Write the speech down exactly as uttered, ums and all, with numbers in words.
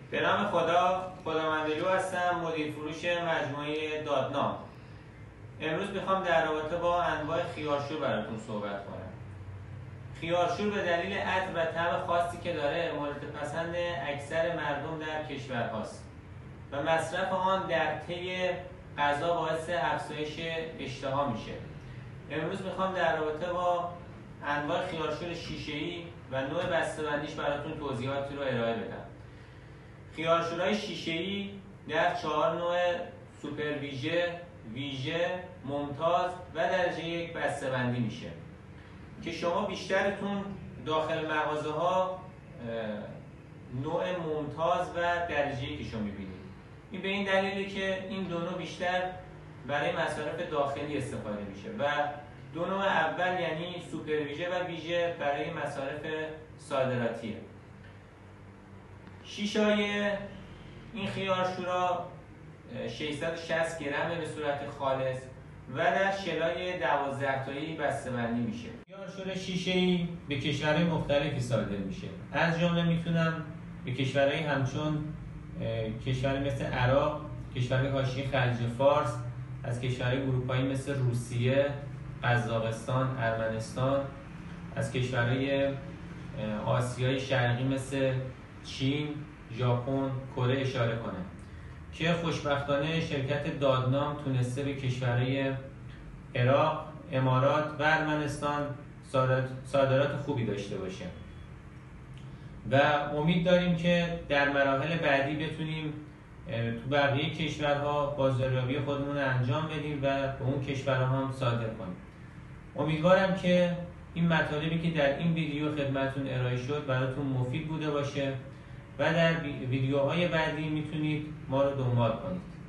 به نام خدا، خداوندلو هستم، مدیر فروش مجموعه دادنام. امروز میخوام در رابطه با انواع خیارشور براتون صحبت کنم. خیارشور به دلیل عطر و طعم خاصی که داره مورد پسند اکثر مردم در کشور هاست و مصرف آن در طی غذا باعث افزایش اشتها میشه. امروز میخوام در رابطه با انواع خیارشور شیشه‌ای و نوع بسته‌بندیش براتون توضیحاتی رو ارائه بدم. خیارشورهای شیشه‌ای در چهار نوع سوپر ویژه، ویژه، ممتاز و درجه یک بسته‌بندی میشه که شما بیشترتون داخل مغازه ها نوع ممتاز و درجه یکش رو میبینید. این به این دلیله که این دو نوع بیشتر برای مصارف داخلی استفاده میشه و دو نوع اول یعنی سوپر ویژه و ویژه برای مصارف صادراتیه. شیشه‌های این خیارشورا ششصد و شصت گرمه به صورت خالص و در شلای دوازده تایی بسته‌بندی میشه. خیارشور شیشه‌ای به کشورهای مختلفی صادر میشه. از جمله میتونم به کشورهای همچون کشوری مثل عراق، کشورهای حاشیه خلیج فارس، از کشورهای اروپایی مثل روسیه، قزاقستان، ارمنستان، از کشورهای آسیای شرقی مثل چین، ژاپن، کره اشاره کنم که خوشبختانه شرکت دادنام تونسته به کشورهای عراق، امارات و ارمنستان صادرات خوبی داشته باشه و امید داریم که در مراحل بعدی بتونیم تو بقیه کشورها بازاریابی خودمون رو انجام بدیم و به اون کشورها هم صادر کنیم. امیدوارم که این مطالبی که در این ویدیو خدمتتون ارائه شد براتون مفید بوده باشه و در ویدیوهای بعدی میتونید ما رو دنبال کنید.